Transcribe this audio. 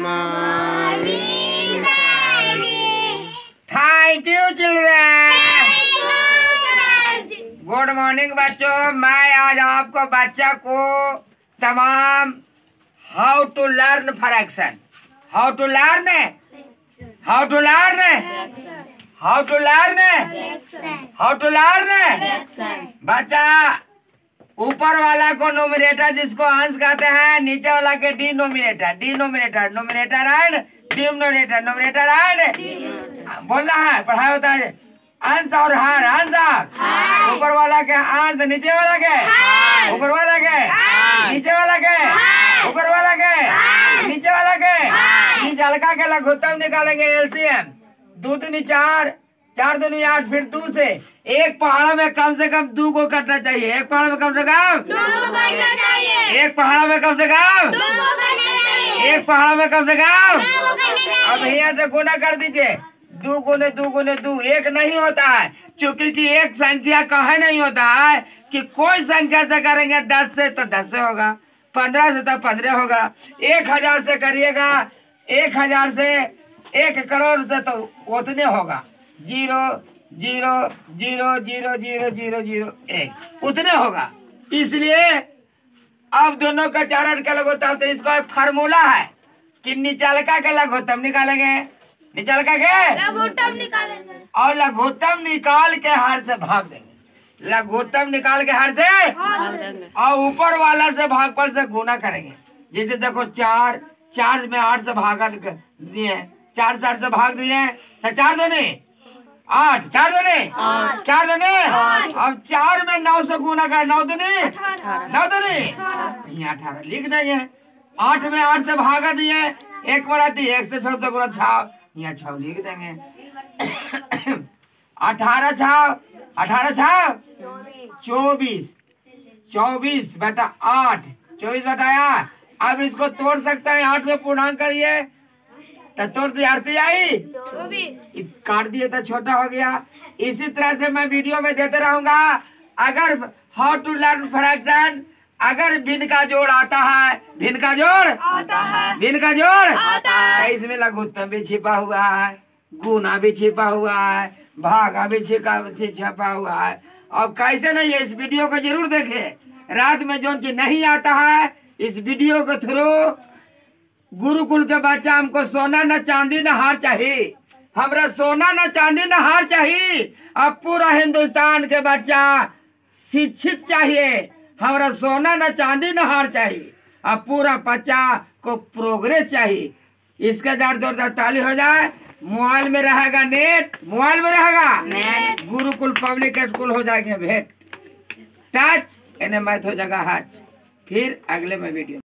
morning. Thank you children. Good morning बच्चों। मैं आज आपको बच्चा को तमाम how to learn fraction, how to learn बच्चा ऊपर वाला को नोमिनेटर जिसको अंश कहते हैं, नीचे वाला के denominator numerator and denominator and बोलना है, पढ़ाई होता है अंश और हार। अंश ऊपर वाला के अंश, नीचे वाला के ऊपर वाला के नीचे वाला के ऊपर वाला के नीचे वाला के नीचे हल्का के लघुत्तम निकालेंगे एलसीएम। 2 दूनी 4, 4 दूनी 8, फिर 2 से एक पहाड़ में कम से कम 2 को कटना चाहिए। एक पहाड़ में कम से कम 2 को कटना चाहिए। एक पहाड़ में कम से कम 2 को कटना चाहिए। एक पहाड़ में कम से कम 2 को कटना चाहिए। अब यहाँ से गुना कर दीजिए। 2 गुने 2 गुने 2 1 नहीं होता है, चूंकि कि एक संख्या कहे नहीं होता है कि कोई संख्या से करेंगे 10 से तो 10 से होगा, 15 से तो 15 होगा, 1000 से करिएगा 1000 से 1 करोड़ से तो उतने होगा। 0 0 0 0 0 0 0 1 उतने होगा। इसलिए अब दोनों का 4 अंक का लघुत्तम, तो इसको एक फार्मूला है कि निचलका का लघुत्तम निकालेंगे, निचलका के लघुत्तम निकालेंगे और लघुत्तम निकाल के हर से भाग देंगे। लघुत्तम निकाल के हर से भाग देंगे और ऊपर वाला से भागफल से गुना करेंगे। जैसे देखो 4 में 8 से भागा दिए, 4 से 8 से भाग दिए तो 4 दूनी 8, 4 दूनी 4 दूनी। अब 4 में 9 से गुना कर, 9 दूनी 9 दूनी यहाँ 18 लिख देंगे। 8 में 8 से भागा दिए, 1 बनाती 1 से 6 गुना 6, यहाँ 6 लिख देंगे। 18 6 24 बटा 8, 24 बटाया। अब इसको तोड़ सकते हैं, 8 में पूर्णांक करिए तो तोड़ दिया, आरती आई काट दिए तो छोटा हो गया। इसी तरह से मैं वीडियो में देते रहूंगा। अगर हाउ टू लर्न फ्रैक्शन, अगर भिन्न का जोड़ आता है, भिन्न का जोड़ आता है, तो इसमें लघुत्तम भी छिपा हुआ है, गुना भी छिपा हुआ है, भागा भी छिपा हुआ है। और कैसे नहीं है, इस वीडियो को जरूर देखें। रात में जो चीज नहीं आता है, इस वीडियो के थ्रू गुरुकुल के बच्चा हमको सोना न चांदी न हार चाहिए, हमरा सोना न चांदी न हार चाहिए। अब पूरा हिंदुस्तान के बच्चा शिक्षित चाहिए, हमरा सोना न चांदी न हार चाहिए। अब पूरा बच्चा को प्रोग्रेस चाहिए। इसका जोरदार ताली हो जाए। मोबाइल में रहेगा नेट, मोबाइल में रहेगा नेट, गुरुकुल पब्लिक स्कूल हो जाएंगे भेंट, टच एने मैथ हो जाएगा हच। फिर अगले में वीडियो।